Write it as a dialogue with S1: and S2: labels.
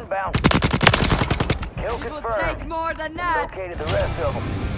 S1: inbound. Kill
S2: It will
S1: confirmed.
S2: take more than that.
S1: Located the rest of them.